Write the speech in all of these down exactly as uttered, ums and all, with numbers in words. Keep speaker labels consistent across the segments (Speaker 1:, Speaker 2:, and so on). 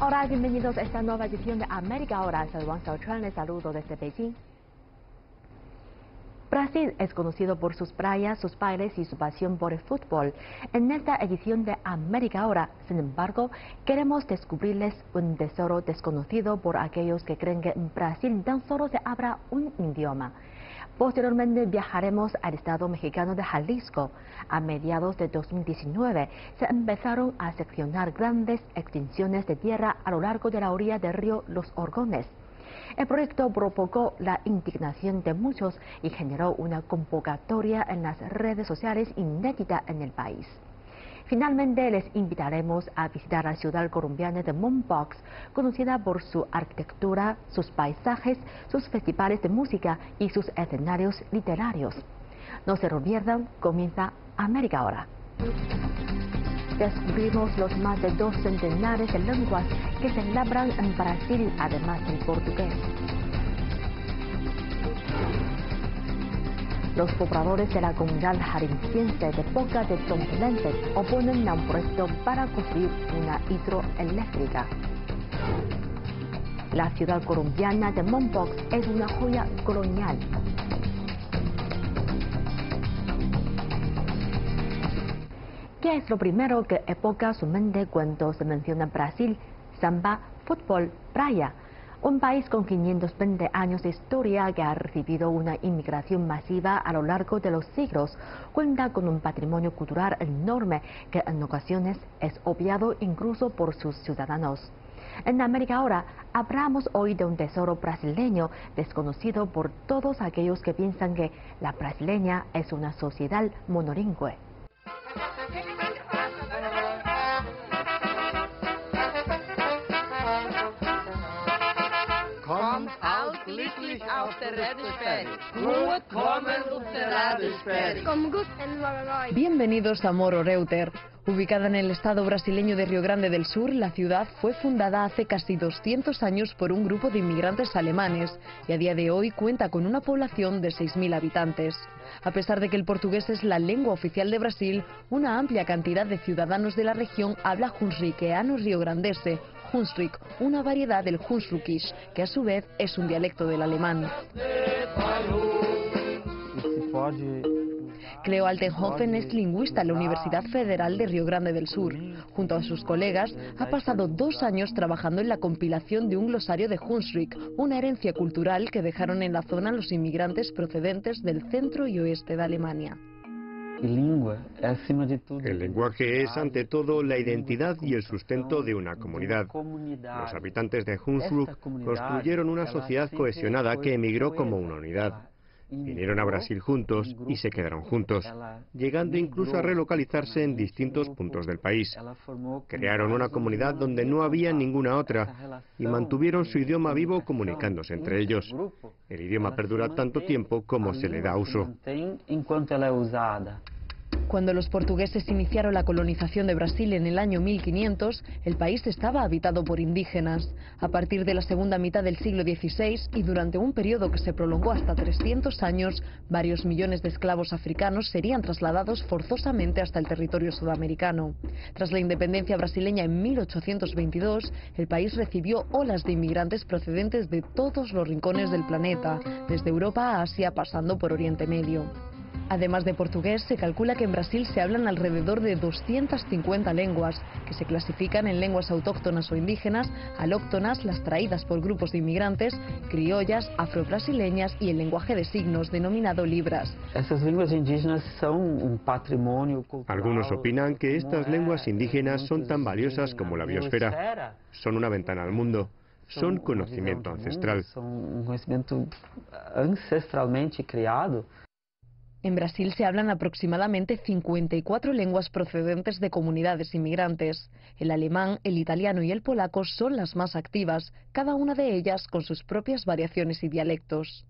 Speaker 1: Hola, bienvenidos a esta nueva edición de América Ahora. Soy Wang Xiaochuan, les saludo desde Beijing. Brasil es conocido por sus playas, sus bailes y su pasión por el fútbol. En esta edición de América Ahora, sin embargo, queremos descubrirles un tesoro desconocido por aquellos que creen que en Brasil tan solo se habla un idioma. Posteriormente viajaremos al estado mexicano de Jalisco. A mediados de dos mil diecinueve se empezaron a seccionar grandes extensiones de tierra a lo largo de la orilla del río Los Orgones. El proyecto provocó la indignación de muchos y generó una convocatoria en las redes sociales inédita en el país. Finalmente les invitaremos a visitar la ciudad colombiana de Mompox, conocida por su arquitectura, sus paisajes, sus festivales de música y sus escenarios literarios. No se lo pierdan, comienza América Ahora. Descubrimos los más de dos centenares de lenguas que se hablan en Brasil, además del portugués. Los pobladores de la comunidad jalisciense de Boca de Tompelense oponen a un proyecto para construir una hidroeléctrica. La ciudad colombiana de Mompox es una joya colonial. ¿Qué es lo primero que evoca su mente cuando se menciona Brasil? Samba, fútbol, playa. Un país con quinientos veinte años de historia que ha recibido una inmigración masiva a lo largo de los siglos, cuenta con un patrimonio cultural enorme que en ocasiones es obviado incluso por sus ciudadanos. En América Ahora hablamos hoy de un tesoro brasileño desconocido por todos aquellos que piensan que la brasileña es una sociedad monolingüe.
Speaker 2: Kommt aus glücklich auf der Redesperre. Gut kommen auf der Redesperre.
Speaker 3: Bienvenidos a Moro Reuter. Ubicada en el estado brasileño de Río Grande del Sur, la ciudad fue fundada hace casi doscientos años por un grupo de inmigrantes alemanes y a día de hoy cuenta con una población de seis mil habitantes. A pesar de que el portugués es la lengua oficial de Brasil, una amplia cantidad de ciudadanos de la región habla hunsrickeano riograndese, Hunsrück, una variedad del Hunsrückisch, que a su vez es un dialecto del alemán. Cleo Altenhofen es lingüista en la Universidad Federal de Río Grande del Sur. Junto a sus colegas, ha pasado dos años trabajando en la compilación de un glosario de Hunsrück, una herencia cultural que dejaron en la zona los inmigrantes procedentes del centro y oeste de Alemania.
Speaker 4: El lenguaje es, ante todo, la identidad y el sustento de una comunidad. Los habitantes de Hunsrück construyeron una sociedad cohesionada que emigró como una unidad. Vinieron a Brasil juntos y se quedaron juntos, llegando incluso a relocalizarse en distintos puntos del país. Crearon una comunidad donde no había ninguna otra y mantuvieron su idioma vivo comunicándose entre ellos. El idioma perdura tanto tiempo como se le da uso.
Speaker 3: Cuando los portugueses iniciaron la colonización de Brasil en el año mil quinientos, el país estaba habitado por indígenas. A partir de la segunda mitad del siglo dieciséis y durante un periodo que se prolongó hasta trescientos años, varios millones de esclavos africanos serían trasladados forzosamente hasta el territorio sudamericano. Tras la independencia brasileña en mil ochocientos veintidós, el país recibió olas de inmigrantes procedentes de todos los rincones del planeta, desde Europa a Asia pasando por Oriente Medio. Además de portugués, se calcula que en Brasil se hablan alrededor de doscientas cincuenta lenguas, que se clasifican en lenguas autóctonas o indígenas, alóctonas, las traídas por grupos de inmigrantes, criollas, afrobrasileñas y el lenguaje de signos, denominado libras.
Speaker 5: Esas lenguas indígenas son un patrimonio cultural.
Speaker 4: Algunos opinan que estas lenguas indígenas son tan valiosas como la biosfera. Son una ventana al mundo. Son conocimiento ancestral.
Speaker 5: Son un conocimiento ancestralmente creado.
Speaker 3: En Brasil se hablan aproximadamente cincuenta y cuatro lenguas procedentes de comunidades inmigrantes. El alemán, el italiano y el polaco son las más activas, cada una de ellas con sus propias variaciones y dialectos.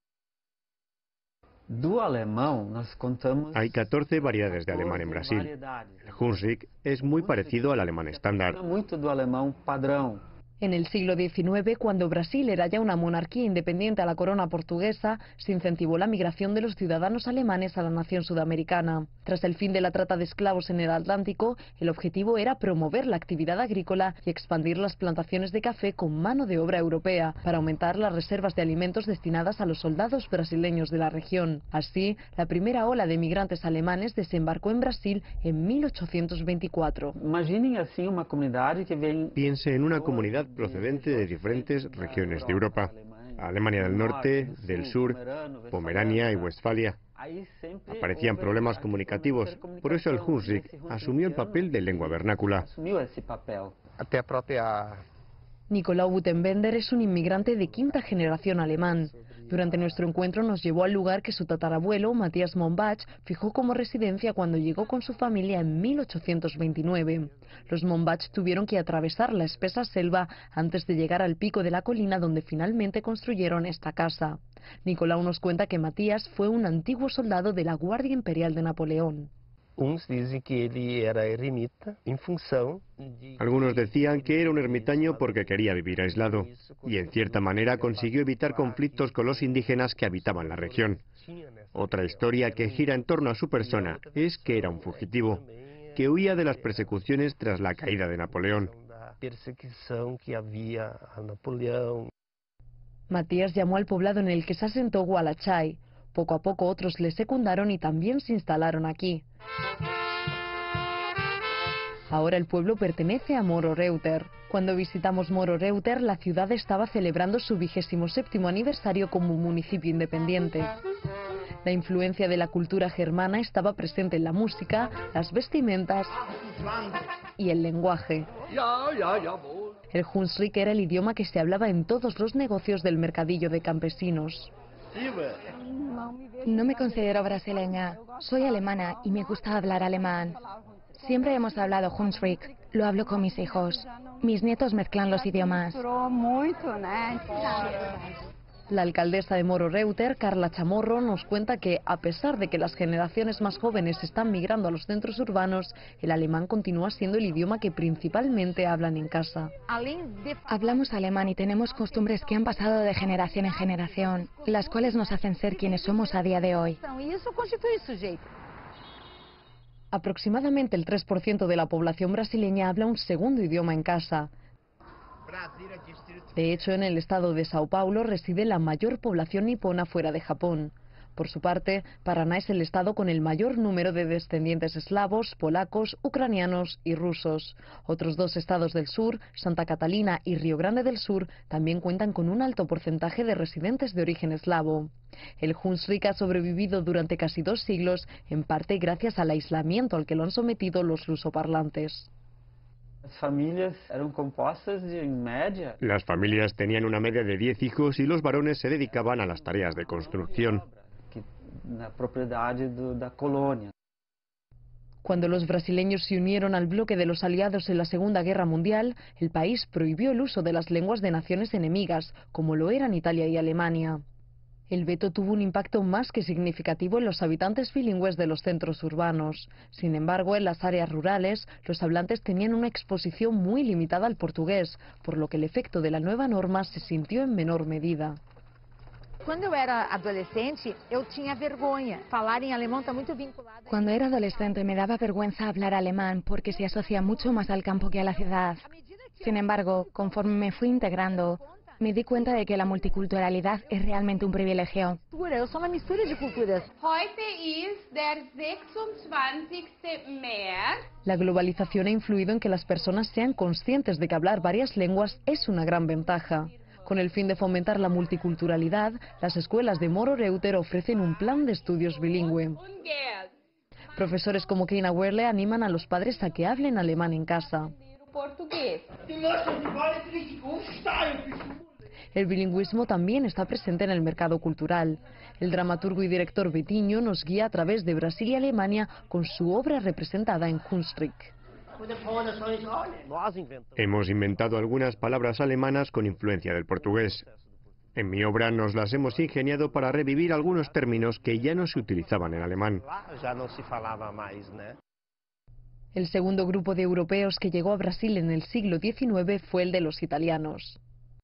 Speaker 4: Hay catorce variedades de alemán en Brasil. El Hunsrück es muy parecido al alemán estándar.
Speaker 3: En el siglo diecinueve, cuando Brasil era ya una monarquía independiente a la corona portuguesa, se incentivó la migración de los ciudadanos alemanes a la nación sudamericana. Tras el fin de la trata de esclavos en el Atlántico, el objetivo era promover la actividad agrícola y expandir las plantaciones de café con mano de obra europea, para aumentar las reservas de alimentos destinadas a los soldados brasileños de la región. Así, la primera ola de migrantes alemanes desembarcó en Brasil en mil ochocientos veinticuatro.
Speaker 5: Imaginen así una comunidad que ven...
Speaker 4: Piense en una comunidad procedente de diferentes regiones de Europa, Alemania del Norte, del Sur, Pomerania y Westfalia. Aparecían problemas comunicativos, por eso el Hunsrück asumió el papel de lengua vernácula.
Speaker 6: Até a própria...
Speaker 3: Nicolau Butenwender es un inmigrante de quinta generación alemán. Durante nuestro encuentro nos llevó al lugar que su tatarabuelo, Matthias Mombach, fijó como residencia cuando llegó con su familia en mil ochocientos veintinueve. Los Mombach tuvieron que atravesar la espesa selva antes de llegar al pico de la colina donde finalmente construyeron esta casa. Nicolau nos cuenta que Matthias fue un antiguo soldado de la Guardia Imperial de Napoleón.
Speaker 6: Uns dizem que ele era eremita em função de...
Speaker 4: Algunos decían que era un ermitaño porque quería vivir aislado y en cierta manera consiguió evitar conflictos con los indígenas que habitaban la región. Otra historia que gira en torno a su persona es que era un fugitivo, que huía de las persecuciones tras la caída de Napoleón.
Speaker 6: Perseguição que havia a Napoleão.
Speaker 3: Matthias llamó al poblado en el que se asentó Gualachay. Poco a poco otros le secundaron y también se instalaron aquí. Ahora el pueblo pertenece a Moro Reuter. Cuando visitamos Moro Reuter, la ciudad estaba celebrando su vigésimo séptimo aniversario como municipio independiente. La influencia de la cultura germana estaba presente en la música, las vestimentas y el lenguaje. El Hunsrück era el idioma que se hablaba en todos los negocios del mercadillo de campesinos.
Speaker 7: No me considero brasileña, soy alemana y me gusta hablar alemán. Siempre hemos hablado Hunsrück, lo hablo con mis hijos. Mis nietos mezclan los idiomas.
Speaker 3: La alcaldesa de Moro Reuter, Carla Chamorro, nos cuenta que, a pesar de que las generaciones más jóvenes están migrando a los centros urbanos, el alemán continúa siendo el idioma que principalmente hablan en casa.
Speaker 7: Hablamos alemán y tenemos costumbres que han pasado de generación en generación, las cuales nos hacen ser quienes somos a día de hoy.
Speaker 3: Aproximadamente el tres por ciento de la población brasileña habla un segundo idioma en casa. De hecho, en el estado de Sao Paulo reside la mayor población nipona fuera de Japón. Por su parte, Paraná es el estado con el mayor número de descendientes eslavos, polacos, ucranianos y rusos. Otros dos estados del sur, Santa Catalina y Río Grande del Sur, también cuentan con un alto porcentaje de residentes de origen eslavo. El Hunsrück ha sobrevivido durante casi dos siglos, en parte gracias al aislamiento al que lo han sometido los lusoparlantes.
Speaker 5: Las familias eran compuestas de, en media...
Speaker 4: Las familias tenían una media de diez hijos y los varones se dedicaban a las tareas de construcción.
Speaker 5: Na propiedade do, da colonia.
Speaker 3: Cuando los brasileños se unieron al bloque de los aliados en la Segunda Guerra Mundial, el país prohibió el uso de las lenguas de naciones enemigas, como lo eran Italia y Alemania. El veto tuvo un impacto más que significativo en los habitantes bilingües de los centros urbanos. Sin embargo, en las áreas rurales, los hablantes tenían una exposición muy limitada al portugués, por lo que el efecto de la nueva norma se sintió en menor medida.
Speaker 8: Cuando eu era adolescente, eu tinha vergonha. Falar em alemão está muito vinculado.
Speaker 7: Cuando era adolescente me daba vergüenza hablar alemán porque se asocia mucho más al campo que a la ciudad. Sin embargo, conforme me fui integrando, me di cuenta de que la multiculturalidad es realmente un privilegio.
Speaker 8: Eu sou uma mistura de culturas.
Speaker 9: Heute ist der sechsundzwanzigste März.
Speaker 3: La globalización ha influido en que las personas sean conscientes de que hablar varias lenguas es una gran ventaja. Con el fin de fomentar la multiculturalidad, las escuelas de Moro Reuter ofrecen un plan de estudios bilingüe. Profesores como Keina Werle animan a los padres a que hablen alemán en casa. El bilingüismo también está presente en el mercado cultural. El dramaturgo y director Betinho nos guía a través de Brasil y Alemania con su obra representada en Hunsrück.
Speaker 4: Hemos inventado algunas palabras alemanas con influencia del portugués. En mi obra nos las hemos ingeniado para revivir algunos términos que ya no se utilizaban en alemán.
Speaker 3: El segundo grupo de europeos que llegó a Brasil en el siglo diecinueve fue el de los italianos.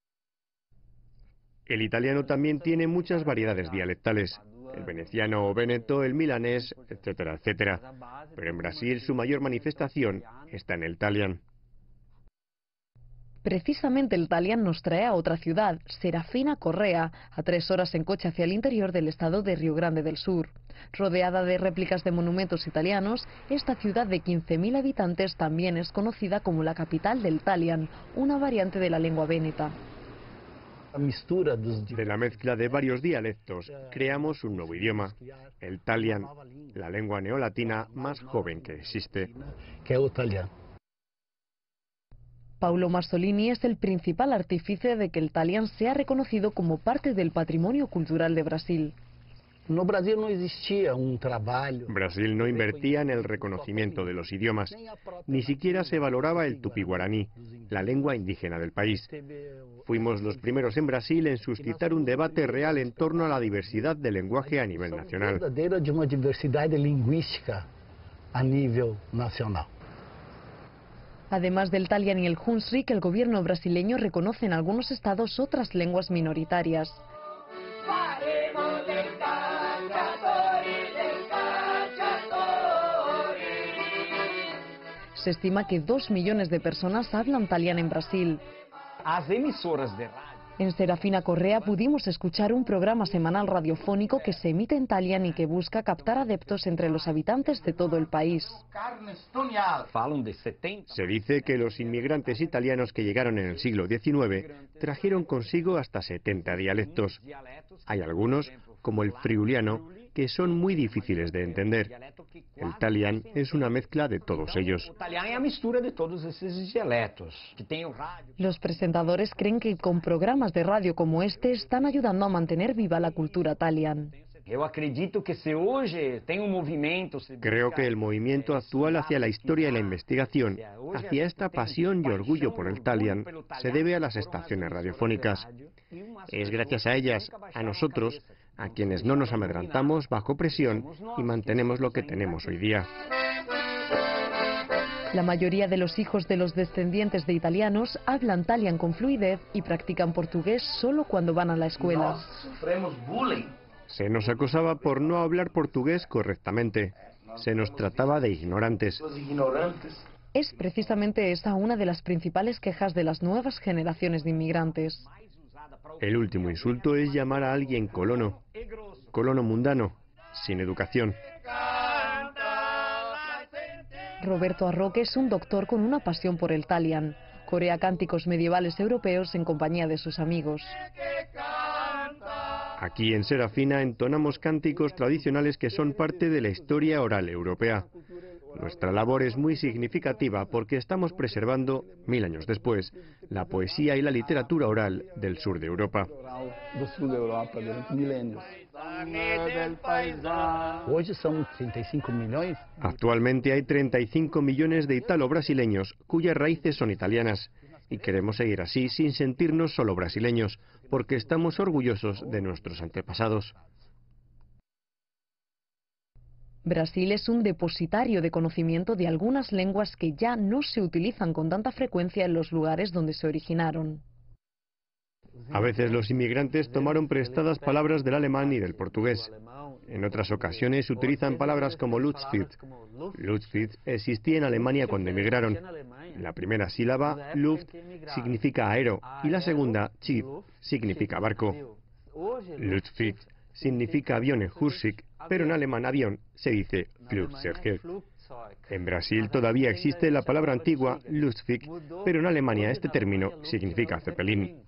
Speaker 4: El italiano también tiene muchas variedades dialectales, el veneciano o veneto, el milanés, etcétera, etcétera. Pero en Brasil su mayor manifestación está en el talián.
Speaker 3: Precisamente el talián nos trae a otra ciudad, Serafina Correa, a tres horas en coche hacia el interior del estado de Río Grande del Sur. Rodeada de réplicas de monumentos italianos, esta ciudad de quince mil habitantes también es conocida como la capital del talián, una variante de la lengua véneta.
Speaker 4: De la mezcla de varios dialectos, creamos un nuevo idioma, el talián, la lengua neolatina más joven que existe.
Speaker 3: Paulo Masolini es el principal artífice de que el talián sea reconocido como parte del patrimonio cultural de Brasil.
Speaker 6: No Brasil no existía un trabajo.
Speaker 4: Brasil no invertía en el reconocimiento de los idiomas, ni siquiera se valoraba el tupí-guaraní, la lengua indígena del país. Fuimos los primeros en Brasil en suscitar un debate real en torno a la diversidad del lenguaje a nivel nacional.
Speaker 6: De una diversidad lingüística a nivel nacional.
Speaker 3: Además del talián y el hunsrück, el gobierno brasileño reconoce en algunos estados otras lenguas minoritarias. Se estima que dos millones de personas hablan talián en Brasil. En Serafina Correa pudimos escuchar un programa semanal radiofónico que se emite en talián y que busca captar adeptos entre los habitantes de todo el país.
Speaker 4: Se dice que los inmigrantes italianos que llegaron en el siglo diecinueve trajeron consigo hasta setenta dialectos. Hay algunos, como el friuliano, que son muy difíciles de entender. El talián es una mezcla de todos ellos.
Speaker 3: Los presentadores creen que con programas de radio como este están ayudando a mantener viva la cultura talián.
Speaker 4: Creo que el movimiento actual hacia la historia y la investigación, hacia esta pasión y orgullo por el talián, se debe a las estaciones radiofónicas. Es gracias a ellas, a nosotros, a quienes no nos amedrentamos bajo presión y mantenemos lo que tenemos hoy día.
Speaker 3: La mayoría de los hijos de los descendientes de italianos hablan talián con fluidez y practican portugués solo cuando van a la escuela.
Speaker 4: Se nos acosaba por no hablar portugués correctamente. Se nos trataba de ignorantes.
Speaker 3: Es precisamente esa una de las principales quejas de las nuevas generaciones de inmigrantes.
Speaker 4: El último insulto es llamar a alguien colono, colono mundano, sin educación.
Speaker 3: Roberto Arroque es un doctor con una pasión por el talián. Corea cánticos medievales europeos en compañía de sus amigos.
Speaker 4: Aquí en Serafina entonamos cánticos tradicionales que son parte de la historia oral europea. Nuestra labor es muy significativa porque estamos preservando, mil años después, la poesía y la literatura oral del sur de Europa. Actualmente hay treinta y cinco millones de italo-brasileños cuyas raíces son italianas. Y queremos seguir así sin sentirnos solo brasileños, porque estamos orgullosos de nuestros antepasados.
Speaker 3: Brasil es un depositario de conocimiento de algunas lenguas que ya no se utilizan con tanta frecuencia en los lugares donde se originaron.
Speaker 4: A veces los inmigrantes tomaron prestadas palabras del alemán y del portugués. En otras ocasiones utilizan palabras como Luftfahrt. Luftfahrt existía en Alemania cuando emigraron. La primera sílaba, Luft, significa aero y la segunda, Schiff, significa barco. Luftfahrt significa avión en Hunsrück, pero en alemán avión se dice Flugzeug. En Brasil todavía existe la palabra antigua Luftwaffe, pero en Alemania este término significa Zeppelin.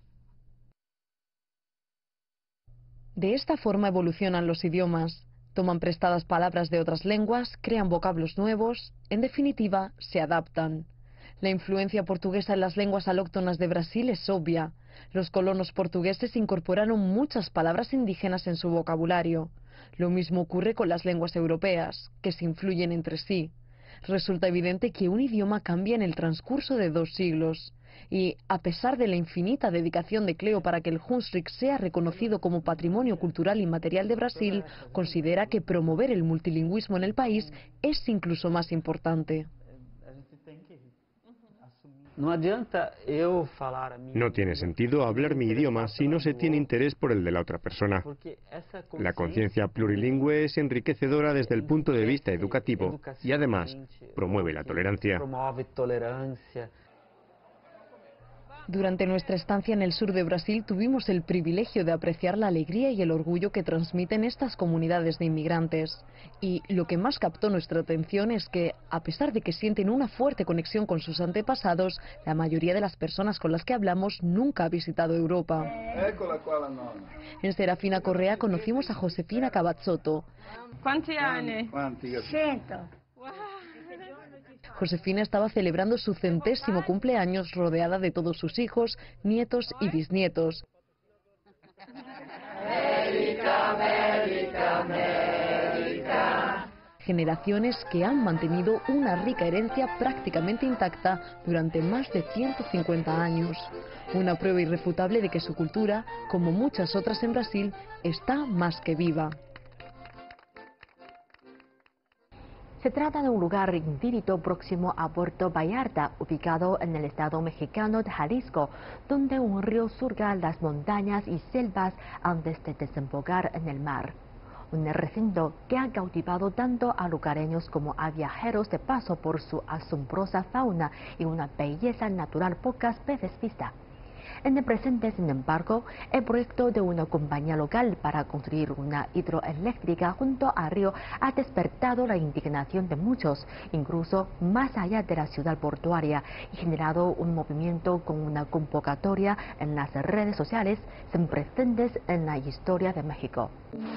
Speaker 3: De esta forma evolucionan los idiomas. Toman prestadas palabras de otras lenguas, crean vocablos nuevos, en definitiva, se adaptan. La influencia portuguesa en las lenguas alóctonas de Brasil es obvia. Los colonos portugueses incorporaron muchas palabras indígenas en su vocabulario. Lo mismo ocurre con las lenguas europeas, que se influyen entre sí. Resulta evidente que un idioma cambia en el transcurso de dos siglos. Y, a pesar de la infinita dedicación de Cleo para que el Hunsrück sea reconocido como patrimonio cultural inmaterial de Brasil, considera que promover el multilingüismo en el país es incluso más importante.
Speaker 4: No tiene sentido hablar mi idioma si no se tiene interés por el de la otra persona. La conciencia plurilingüe es enriquecedora desde el punto de vista educativo y además promueve la tolerancia.
Speaker 3: Durante nuestra estancia en el sur de Brasil tuvimos el privilegio de apreciar la alegría y el orgullo que transmiten estas comunidades de inmigrantes. Y lo que más captó nuestra atención es que, a pesar de que sienten una fuerte conexión con sus antepasados, la mayoría de las personas con las que hablamos nunca ha visitado Europa. En Serafina Correa conocimos a Josefina Cavazzotto.
Speaker 9: ¿Cuántos años?
Speaker 3: Josefina estaba celebrando su centésimo cumpleaños rodeada de todos sus hijos, nietos y bisnietos.
Speaker 2: América, América, América.
Speaker 3: Generaciones que han mantenido una rica herencia prácticamente intacta durante más de ciento cincuenta años. Una prueba irrefutable de que su cultura, como muchas otras en Brasil, está más que viva.
Speaker 1: Se trata de un lugar idílico próximo a Puerto Vallarta, ubicado en el estado mexicano de Jalisco, donde un río surca las montañas y selvas antes de desembocar en el mar. Un recinto que ha cautivado tanto a lugareños como a viajeros de paso por su asombrosa fauna y una belleza natural pocas veces vista. En el presente, sin embargo, el proyecto de una compañía local para construir una hidroeléctrica junto al río ha despertado la indignación de muchos, incluso más allá de la ciudad portuaria, y generado un movimiento con una convocatoria en las redes sociales sin precedentes en la historia de México.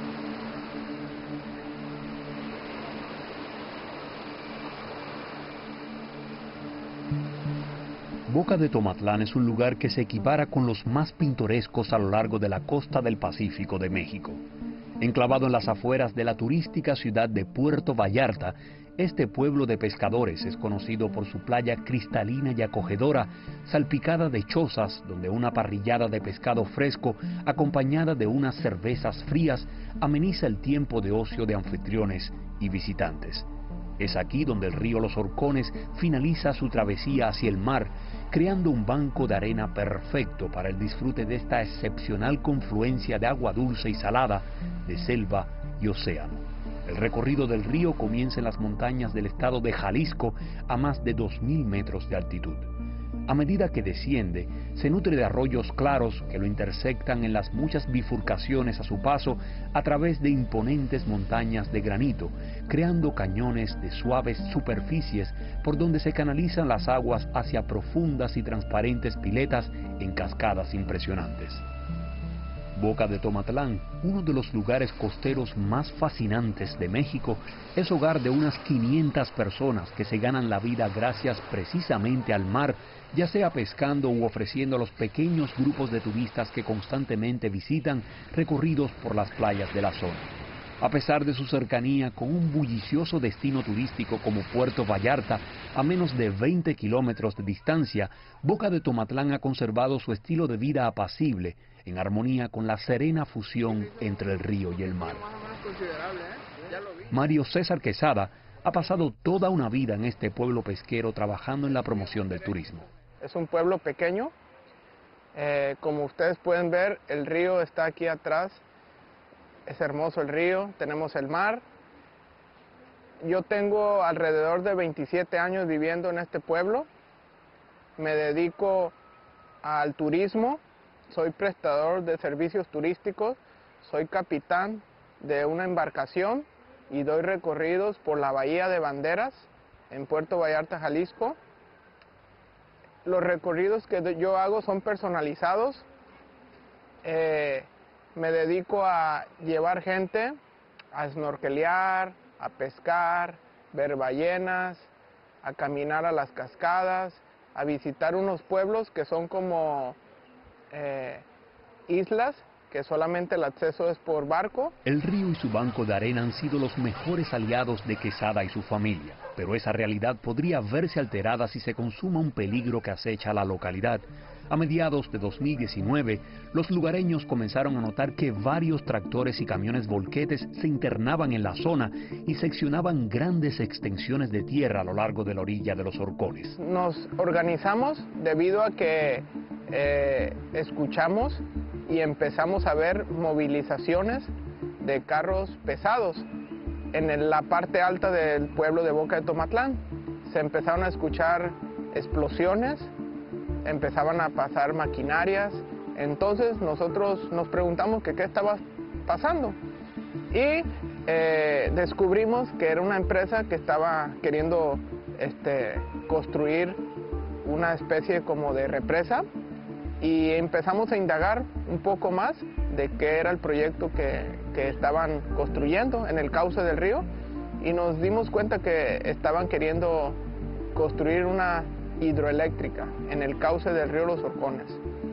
Speaker 10: Boca de Tomatlán es un lugar que se equipara con los más pintorescos a lo largo de la costa del Pacífico de México. Enclavado en las afueras de la turística ciudad de Puerto Vallarta, este pueblo de pescadores es conocido por su playa cristalina y acogedora, salpicada de chozas donde una parrillada de pescado fresco acompañada de unas cervezas frías ameniza el tiempo de ocio de anfitriones y visitantes. Es aquí donde el río Los Horcones finaliza su travesía hacia el mar, creando un banco de arena perfecto para el disfrute de esta excepcional confluencia de agua dulce y salada, de selva y océano. El recorrido del río comienza en las montañas del estado de Jalisco a más de dos mil metros de altitud. A medida que desciende, se nutre de arroyos claros que lo intersectan en las muchas bifurcaciones a su paso a través de imponentes montañas de granito, creando cañones de suaves superficies por donde se canalizan las aguas hacia profundas y transparentes piletas en cascadas impresionantes. Boca de Tomatlán, uno de los lugares costeros más fascinantes de México, es hogar de unas quinientas personas que se ganan la vida gracias precisamente al mar, ya sea pescando u ofreciendo a los pequeños grupos de turistas que constantemente visitan recorridos por las playas de la zona. A pesar de su cercanía con un bullicioso destino turístico como Puerto Vallarta, a menos de veinte kilómetros de distancia, Boca de Tomatlán ha conservado su estilo de vida apacible, en armonía con la serena fusión entre el río y el mar. Mario César Quesada ha pasado toda una vida en este pueblo pesquero trabajando en la promoción del turismo.
Speaker 11: Es un pueblo pequeño, eh, como ustedes pueden ver, el río está aquí atrás, es hermoso el río, tenemos el mar. Yo tengo alrededor de veintisiete años viviendo en este pueblo, me dedico al turismo, soy prestador de servicios turísticos, soy capitán de una embarcación y doy recorridos por la Bahía de Banderas en Puerto Vallarta, Jalisco. Los recorridos que yo hago son personalizados. Eh, me dedico a llevar gente a snorkelear, a pescar, ver ballenas, a caminar a las cascadas, a visitar unos pueblos que son como eh, islas, que solamente el acceso es por barco.
Speaker 10: El río y su banco de arena han sido los mejores aliados de Quesada y su familia, pero esa realidad podría verse alterada si se consuma un peligro que acecha a la localidad. A mediados de dos mil diecinueve, los lugareños comenzaron a notar que varios tractores y camiones volquetes se internaban en la zona y seccionaban grandes extensiones de tierra a lo largo de la orilla de los horcones.
Speaker 11: Nos organizamos debido a que eh, escuchamos y empezamos a ver movilizaciones de carros pesados en la parte alta del pueblo de Boca de Tomatlán. Se empezaron a escuchar explosiones, empezaban a pasar maquinarias, entonces nosotros nos preguntamos que qué estaba pasando y eh, descubrimos que era una empresa que estaba queriendo este, construir una especie como de represa y empezamos a indagar un poco más de qué era el proyecto que, que estaban construyendo en el cauce del río y nos dimos cuenta que estaban queriendo construir una hidroeléctrica en el cauce del río Los Horcones.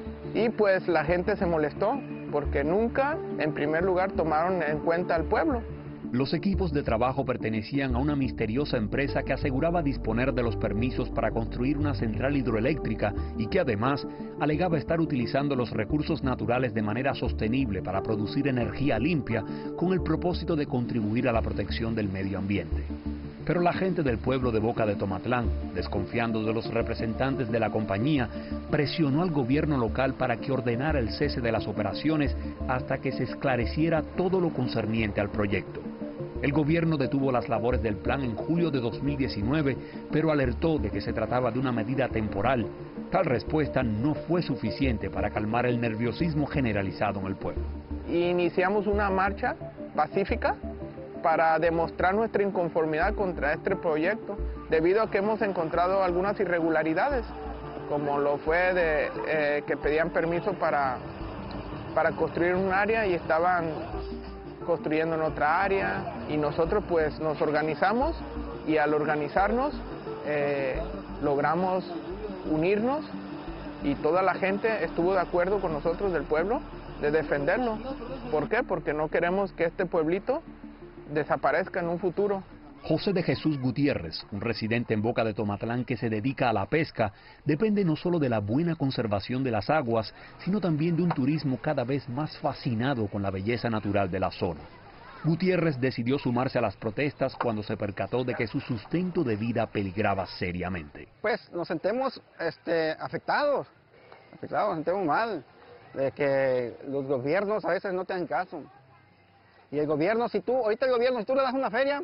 Speaker 11: Y pues la gente se molestó porque nunca, en primer lugar, tomaron en cuenta al pueblo.
Speaker 10: Los equipos de trabajo pertenecían a una misteriosa empresa que aseguraba disponer de los permisos para construir una central hidroeléctrica y que además alegaba estar utilizando los recursos naturales de manera sostenible para producir energía limpia con el propósito de contribuir a la protección del medio ambiente. Pero la gente del pueblo de Boca de Tomatlán, desconfiando de los representantes de la compañía, presionó al gobierno local para que ordenara el cese de las operaciones hasta que se esclareciera todo lo concerniente al proyecto. El gobierno detuvo las labores del plan en julio de dos mil diecinueve, pero alertó de que se trataba de una medida temporal. Tal respuesta no fue suficiente para calmar el nerviosismo generalizado en el pueblo.
Speaker 11: Iniciamos una marcha pacífica para demostrar nuestra inconformidad contra este proyecto, debido a que hemos encontrado algunas irregularidades, como lo fue de eh, que pedían permiso para, para construir un área y estaban construyendo en otra área, y nosotros pues nos organizamos y al organizarnos eh, logramos unirnos y toda la gente estuvo de acuerdo con nosotros del pueblo de defenderlo. ¿Por qué? Porque no queremos que este pueblito desaparezca en un futuro.
Speaker 10: José de Jesús Gutiérrez, un residente en Boca de Tomatlán que se dedica a la pesca, depende no solo de la buena conservación de las aguas, sino también de un turismo cada vez más fascinado con la belleza natural de la zona. Gutiérrez decidió sumarse a las protestas cuando se percató de que su sustento de vida peligraba seriamente.
Speaker 12: Pues nos sentimos este, afectados, afectados, nos sentimos mal, de que los gobiernos a veces no te dan caso. Y el gobierno, si tú, ahorita el gobierno, si tú le das una feria,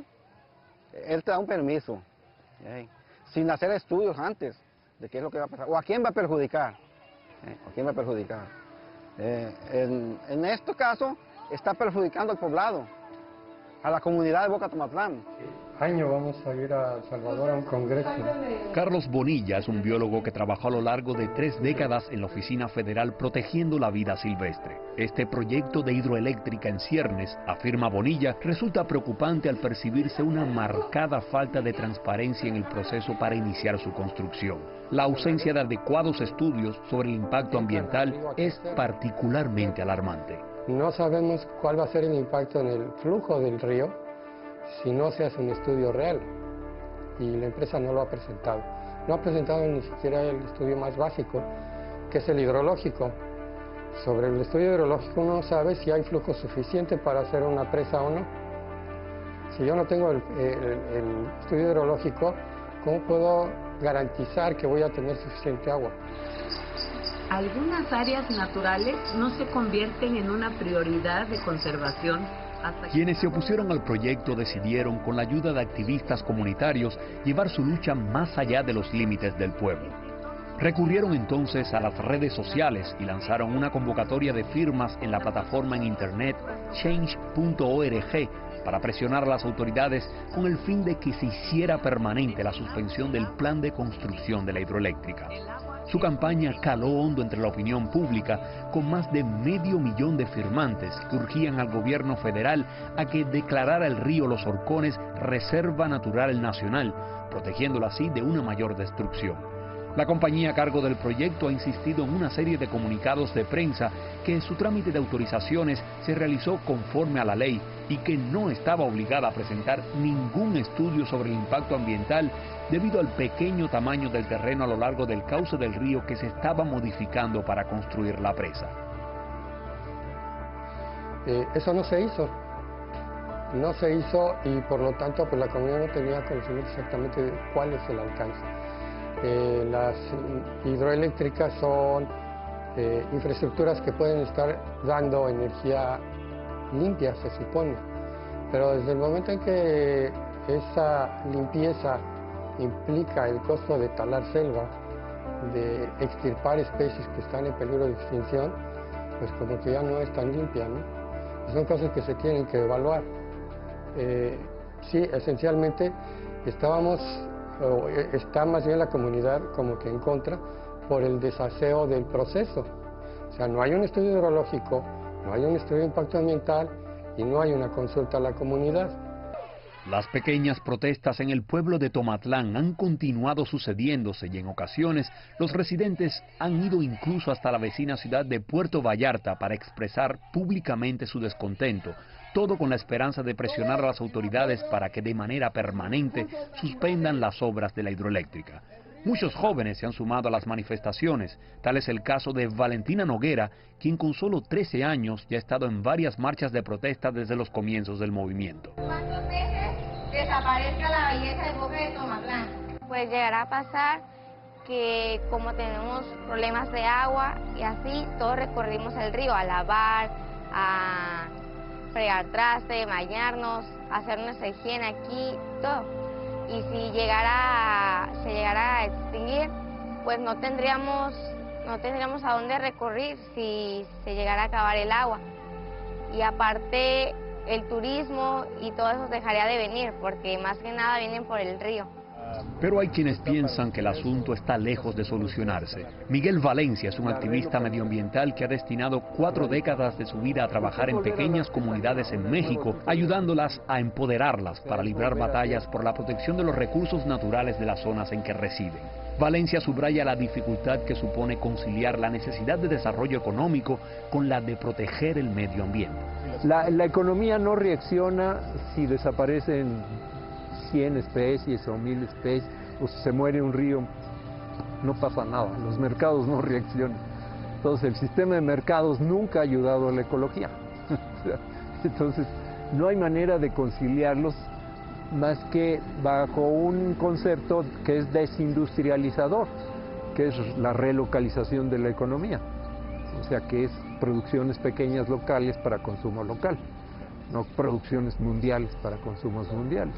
Speaker 12: él te da un permiso, ¿eh? Sin hacer estudios antes de qué es lo que va a pasar, o a quién va a perjudicar, ¿eh? ¿A quién va a perjudicar? Eh, en, en este caso, está perjudicando al poblado, a la comunidad de Boca Tomatlán.
Speaker 13: Año vamos a ir a El Salvador a un congreso.
Speaker 10: Carlos Bonilla es un biólogo que trabajó a lo largo de tres décadas en la Oficina Federal protegiendo la vida silvestre. Este proyecto de hidroeléctrica en ciernes, afirma Bonilla, resulta preocupante al percibirse una marcada falta de transparencia en el proceso para iniciar su construcción. La ausencia de adecuados estudios sobre el impacto ambiental es particularmente alarmante.
Speaker 13: No sabemos cuál va a ser el impacto en el flujo del río si no se hace un estudio real, y la empresa no lo ha presentado. No ha presentado ni siquiera el estudio más básico, que es el hidrológico. Sobre el estudio hidrológico uno sabe si hay flujo suficiente para hacer una presa o no. Si yo no tengo el, el, el estudio hidrológico, ¿cómo puedo garantizar que voy a tener suficiente agua?
Speaker 14: Algunas áreas naturales no se convierten en una prioridad de conservación.
Speaker 10: Quienes se opusieron al proyecto decidieron, con la ayuda de activistas comunitarios, llevar su lucha más allá de los límites del pueblo. Recurrieron entonces a las redes sociales y lanzaron una convocatoria de firmas en la plataforma en internet change punto org para presionar a las autoridades con el fin de que se hiciera permanente la suspensión del plan de construcción de la hidroeléctrica. Su campaña caló hondo entre la opinión pública, con más de medio millón de firmantes que urgían al gobierno federal a que declarara el río Los Horcones Reserva Natural Nacional, protegiéndolo así de una mayor destrucción. La compañía a cargo del proyecto ha insistido en una serie de comunicados de prensa que su trámite de autorizaciones se realizó conforme a la ley y que no estaba obligada a presentar ningún estudio sobre el impacto ambiental debido al pequeño tamaño del terreno a lo largo del cauce del río que se estaba modificando para construir la presa.
Speaker 13: Eh, eso no se hizo. No se hizo y por lo tanto pues la comunidad no tenía conocimiento exactamente de cuál es el alcance. Eh, las hidroeléctricas son eh, infraestructuras que pueden estar dando energía limpia, se supone, pero desde el momento en que esa limpieza implica el costo de talar selva, de extirpar especies que están en peligro de extinción, pues como que ya no es tan limpia, ¿no? Son cosas que se tienen que evaluar. Eh, sí, esencialmente estábamos, o está más bien la comunidad como que en contra por el desaseo del proceso. O sea, no hay un estudio hidrológico, no hay un estudio de impacto ambiental y no hay una consulta a la comunidad.
Speaker 10: Las pequeñas protestas en el pueblo de Tomatlán han continuado sucediéndose y en ocasiones los residentes han ido incluso hasta la vecina ciudad de Puerto Vallarta para expresar públicamente su descontento, todo con la esperanza de presionar a las autoridades para que de manera permanente suspendan las obras de la hidroeléctrica. Muchos jóvenes se han sumado a las manifestaciones, tal es el caso de Valentina Noguera, quien con solo trece años ya ha estado en varias marchas de protesta desde los comienzos del movimiento.
Speaker 15: ¿Cuántas veces desaparezca la belleza del bosque de Tomatlán?
Speaker 16: Pues llegará a pasar que como tenemos problemas de agua y así, todos recorrimos el río a lavar, a fregar traste, bañarnos, hacer nuestra higiene aquí, todo. Y si llegara, se llegara a extinguir, pues no tendríamos, no tendríamos a dónde recurrir si se llegara a acabar el agua. Y aparte el turismo y todo eso dejaría de venir, porque más que nada vienen por el río.
Speaker 10: Pero hay quienes piensan que el asunto está lejos de solucionarse. Miguel Valencia es un activista medioambiental que ha destinado cuatro décadas de su vida a trabajar en pequeñas comunidades en México, ayudándolas a empoderarlas para librar batallas por la protección de los recursos naturales de las zonas en que residen. Valencia subraya la dificultad que supone conciliar la necesidad de desarrollo económico con la de proteger el medio ambiente.
Speaker 17: La, la economía no reacciona si desaparecen cien especies o mil especies, o si se muere un río, no pasa nada, los mercados no reaccionan. Entonces el sistema de mercados nunca ha ayudado a la ecología. Entonces no hay manera de conciliarlos más que bajo un concepto que es desindustrializador, que es la relocalización de la economía. O sea que es producciones pequeñas locales para consumo local, no producciones mundiales para consumos mundiales.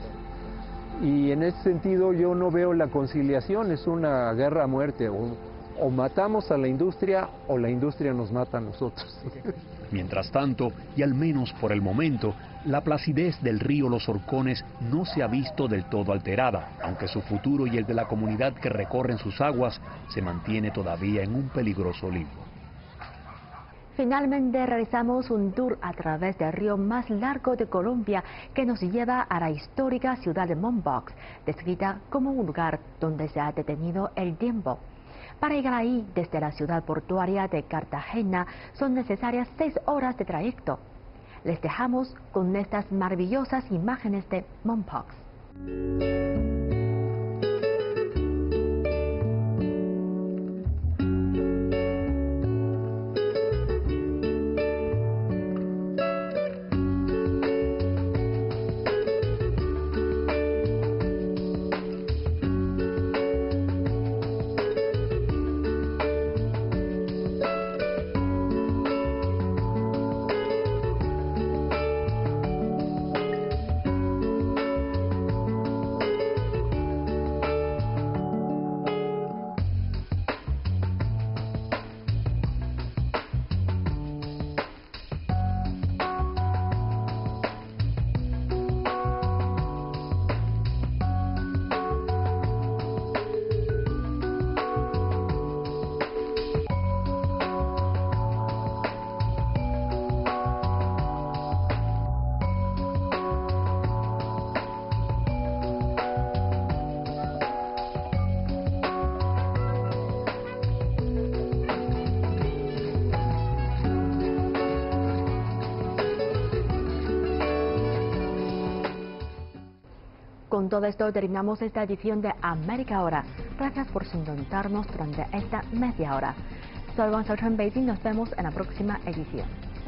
Speaker 17: Y en ese sentido yo no veo la conciliación, es una guerra a muerte, o, o matamos a la industria o la industria nos mata a nosotros.
Speaker 10: Mientras tanto, y al menos por el momento, la placidez del río Los Horcones no se ha visto del todo alterada, aunque su futuro y el de la comunidad que recorren sus aguas se mantiene todavía en un peligroso limbo.
Speaker 1: Finalmente realizamos un tour a través del río más largo de Colombia que nos lleva a la histórica ciudad de Mompox, descrita como un lugar donde se ha detenido el tiempo. Para llegar ahí, desde la ciudad portuaria de Cartagena, son necesarias seis horas de trayecto. Les dejamos con estas maravillosas imágenes de Mompox. Con todo esto terminamos esta edición de América Ahora. Gracias por sintonizarnos durante esta media hora. Soy Wang Xiaochuan, Beijing. Nos vemos en la próxima edición.